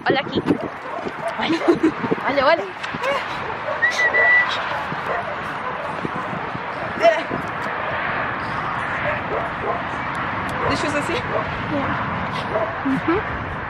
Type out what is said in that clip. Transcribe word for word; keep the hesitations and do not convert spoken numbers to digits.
Hola, Kiki. Vale, vale, vale. Des choses assim? Yeah. Mm-hmm.